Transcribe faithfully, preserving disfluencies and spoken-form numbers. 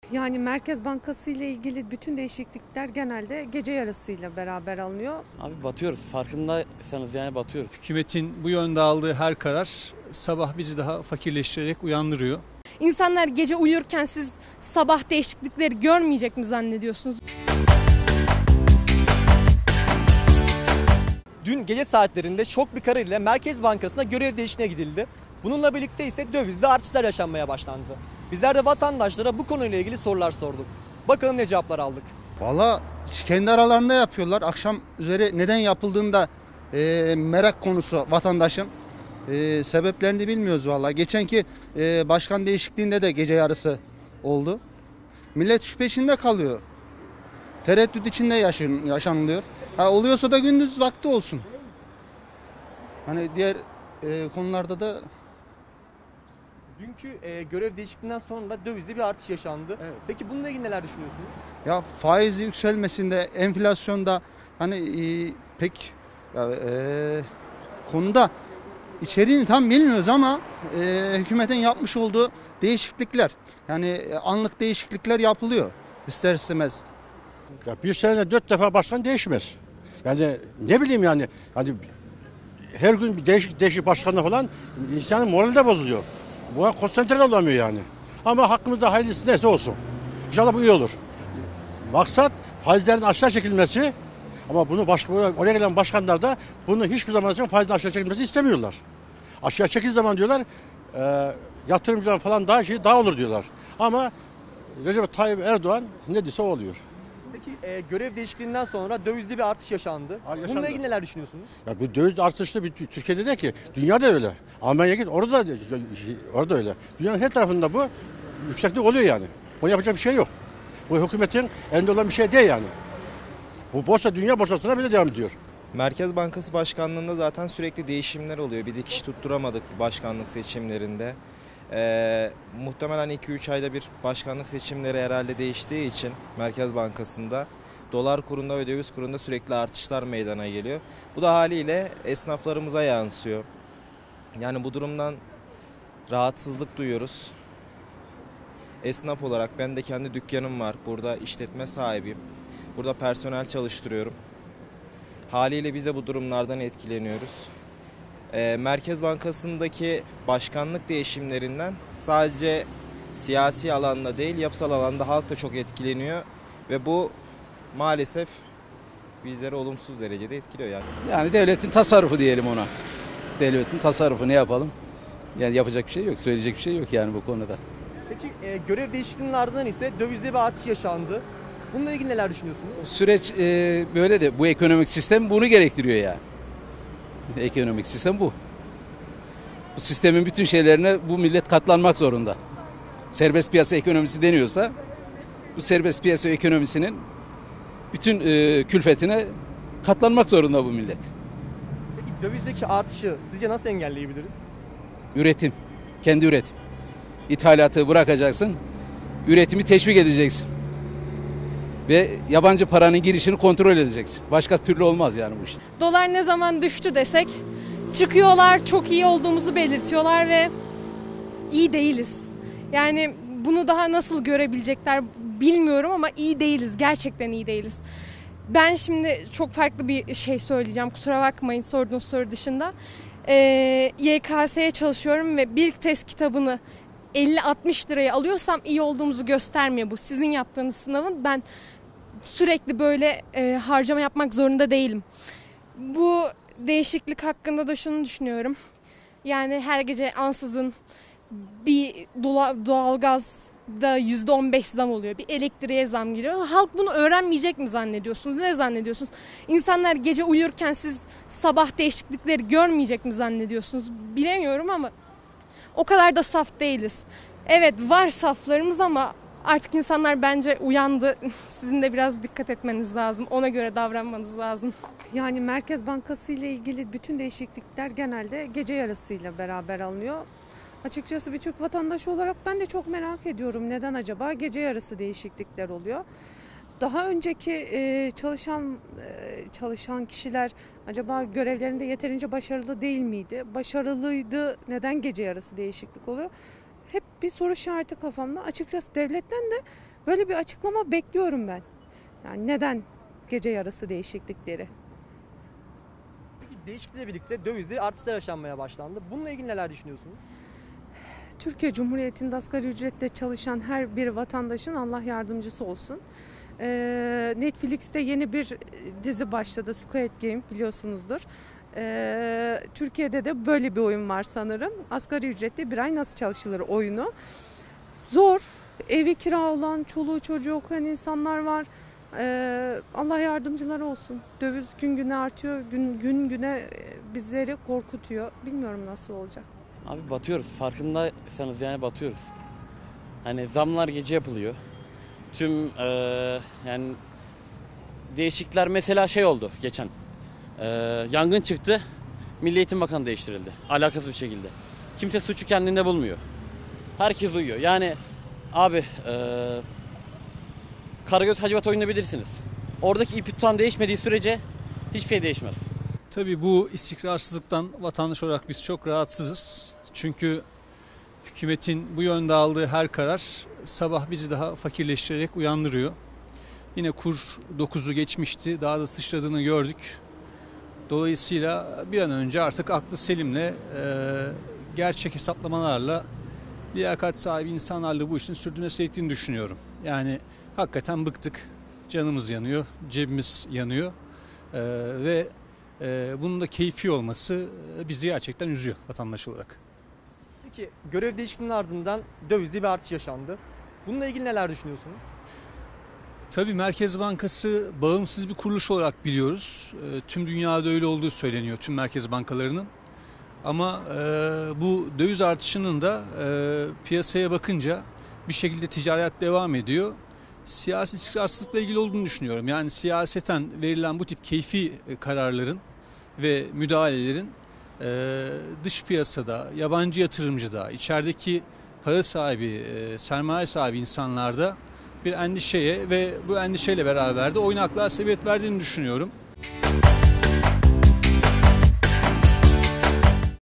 Yani Merkez Bankası ile ilgili bütün değişiklikler genelde gece yarısıyla beraber alınıyor. Abi batıyoruz. Farkındaysanız yani batıyoruz. Hükümetin bu yönde aldığı her karar sabah bizi daha fakirleştirerek uyandırıyor. İnsanlar gece uyurken siz sabah değişiklikleri görmeyecek mi zannediyorsunuz? Dün gece saatlerinde şok bir karar ile Merkez Bankası'na görev değişikliğine gidildi. Bununla birlikte ise dövizde artışlar yaşanmaya başlandı. Bizler de vatandaşlara bu konuyla ilgili sorular sorduk. Bakalım ne cevaplar aldık. Valla kendi aralarında yapıyorlar. Akşam üzeri neden yapıldığında e, merak konusu vatandaşın. E, sebeplerini bilmiyoruz valla. Geçenki e, başkan değişikliğinde de gece yarısı oldu. Millet şu peşinde kalıyor. Tereddüt içinde yaşan, yaşanılıyor. Ha, oluyorsa da gündüz vakti olsun. Hani diğer e, konularda da... Dünkü e, görev değişikliğinden sonra dövizde bir artış yaşandı. Evet. Peki bununla ilgili neler düşünüyorsunuz? Ya faiz yükselmesinde, enflasyonda hani e, pek ya, e, konuda içeriğini tam bilmiyoruz ama e, hükümetin yapmış olduğu değişiklikler, yani e, anlık değişiklikler yapılıyor ister istemez. Ya bir senede dört defa başkan değişmez. Yani ne bileyim yani hani her gün bir değişik değişik başkanla falan insanın morali de bozuluyor. Buna konsantre olamıyor yani. Ama hakkımızda hayırlısı neyse olsun. İnşallah bu iyi olur. Maksat faizlerin aşağı çekilmesi, ama bunu başka, oraya gelen başkanlar da bunu hiçbir zaman için faizin aşağı çekilmesi istemiyorlar. Aşağı çekil zaman diyorlar e, yatırımcılar falan daha şey daha olur diyorlar. Ama Recep Tayyip Erdoğan ne dese o oluyor. Peki e, görev değişikliğinden sonra dövizde bir artış yaşandı. Ha, yaşandı. Bununla ilgili neler düşünüyorsunuz? Ya bu döviz artışı bir Türkiye'de de ki dünyada öyle. Almanya'ya git orada da orada öyle. Dünyanın her tarafında bu yükseklik oluyor yani. Bunu yapacak bir şey yok. Bu hükümetin elinde olan bir şey değil yani. Bu borsa dünya borsasına bile devam ediyor. Merkez Bankası Başkanlığı'nda zaten sürekli değişimler oluyor. Bir dikiş tutturamadık başkanlık seçimlerinde. Ee, muhtemelen iki üç ayda bir başkanlık seçimleri herhalde değiştiği için Merkez Bankası'nda dolar kurunda ve döviz kurunda sürekli artışlar meydana geliyor. Bu da haliyle esnaflarımıza yansıyor. Yani bu durumdan rahatsızlık duyuyoruz. Esnaf olarak ben de kendi dükkanım var. Burada işletme sahibiyim. Burada personel çalıştırıyorum. Haliyle biz de bu durumlardan etkileniyoruz. Ee, Merkez Bankası'ndaki başkanlık değişimlerinden sadece siyasi alanda değil, yapısal alanda halk da çok etkileniyor. Ve bu maalesef bizleri olumsuz derecede etkiliyor yani. Yani devletin tasarrufu diyelim ona. Devletin tasarrufu, ne yapalım? Yani yapacak bir şey yok, söyleyecek bir şey yok yani bu konuda. Peki e, görev değişikliğinin ardından ise dövizde bir artış yaşandı. Bununla ilgili neler düşünüyorsunuz? Süreç e, böyle de, bu ekonomik sistem bunu gerektiriyor yani. Ekonomik sistem bu. Bu sistemin bütün şeylerine bu millet katlanmak zorunda. Serbest piyasa ekonomisi deniyorsa bu serbest piyasa ekonomisinin bütün e, külfetine katlanmak zorunda bu millet. Peki dövizdeki artışı sizce nasıl engelleyebiliriz? Üretim, kendi üretim. İthalatı bırakacaksın, üretimi teşvik edeceksin. Ve yabancı paranın girişini kontrol edeceksin. Başka türlü olmaz yani bu işte. Dolar ne zaman düştü desek çıkıyorlar, çok iyi olduğumuzu belirtiyorlar ve iyi değiliz. Yani bunu daha nasıl görebilecekler bilmiyorum ama iyi değiliz, gerçekten iyi değiliz. Ben şimdi çok farklı bir şey söyleyeceğim, kusura bakmayın sorduğunuz soru dışında. Ee, Y K S'ye çalışıyorum ve bir test kitabını elli altmış liraya alıyorsam iyi olduğumuzu göstermiyor bu. Sizin yaptığınız sınavın ben sürekli böyle e, harcama yapmak zorunda değilim. Bu değişiklik hakkında da şunu düşünüyorum. Yani her gece ansızın bir doğalgazda yüzde on beş zam oluyor. Bir elektriğe zam geliyor. Halk bunu öğrenmeyecek mi zannediyorsunuz? Ne zannediyorsunuz? İnsanlar gece uyurken siz sabah değişiklikleri görmeyecek mi zannediyorsunuz? Bilemiyorum ama o kadar da saf değiliz. Evet, var saflarımız ama artık insanlar bence uyandı. Sizin de biraz dikkat etmeniz lazım. Ona göre davranmanız lazım. Yani Merkez Bankası ile ilgili bütün değişiklikler genelde gece yarısıyla beraber alınıyor. Açıkçası bir Türk vatandaşı olarak ben de çok merak ediyorum. Neden acaba gece yarısı değişiklikler oluyor? Daha önceki e, çalışan e, çalışan kişiler acaba görevlerinde yeterince başarılı değil miydi? Başarılıydı. Neden gece yarısı değişiklik oluyor? Hep bir soru işareti kafamda. Açıkçası devletten de Böyle bir açıklama bekliyorum ben. Yani neden gece yarısı değişiklikleri? Peki değişiklikle birlikte dövizde artışlar yaşanmaya başlandı. Bununla ilgili neler düşünüyorsunuz? Türkiye Cumhuriyeti'nde asgari ücretle çalışan her bir vatandaşın Allah yardımcısı olsun. Ee, Netflix'te yeni bir dizi başladı, Squid Game, biliyorsunuzdur. Ee, Türkiye'de de böyle bir oyun var sanırım. Asgari ücretle bir ay nasıl çalışılır oyunu. Zor, evi kira olan, çoluğu çocuğu okuyan insanlar var. Ee, Allah yardımcıları olsun. Döviz gün güne artıyor, gün, gün güne bizleri korkutuyor. Bilmiyorum nasıl olacak. Abi batıyoruz. Farkındaysanız yani batıyoruz. Hani zamlar gece yapılıyor. Tüm eee, yani değişiklikler mesela şey oldu geçen. Eee, yangın çıktı. Milli Eğitim Bakanı değiştirildi. Alakasız bir şekilde. Kimse suçu kendinde bulmuyor. Herkes uyuyor. Yani abi eee Karagöz Hacivat oyunu bilirsiniz. Oradaki ipi tutan değişmediği sürece hiçbir şey değişmez. Tabii bu istikrarsızlıktan vatandaş olarak biz çok rahatsızız. Çünkü hükümetin bu yönde aldığı her karar sabah bizi daha fakirleştirerek uyandırıyor. Yine kur dokuzu geçmişti, daha da sıçradığını gördük. Dolayısıyla bir an önce artık aklı selimle, e, gerçek hesaplamalarla, liyakat sahibi insanlarla bu işin sürdürmesi gerektiğini düşünüyorum. Yani hakikaten bıktık, canımız yanıyor, cebimiz yanıyor e, ve e, bunun da keyfi olması bizi gerçekten üzüyor vatandaş olarak. Peki görev değişikliğinin ardından dövizde bir artış yaşandı. Bununla ilgili neler düşünüyorsunuz? Tabii Merkez Bankası bağımsız bir kuruluş olarak biliyoruz. E, tüm dünyada öyle olduğu söyleniyor, tüm merkez bankalarının. Ama e, bu döviz artışının da e, piyasaya bakınca bir şekilde ticaret devam ediyor. Siyasi istikrarsızlıkla ilgili olduğunu düşünüyorum. Yani siyaseten verilen bu tip keyfi kararların ve müdahalelerin e, dış piyasada, yabancı yatırımcıda, içerideki para sahibi, e, sermaye sahibi insanlarda bir endişeye ve bu endişeyle beraber de oynaklığa sebebiyet verdiğini düşünüyorum.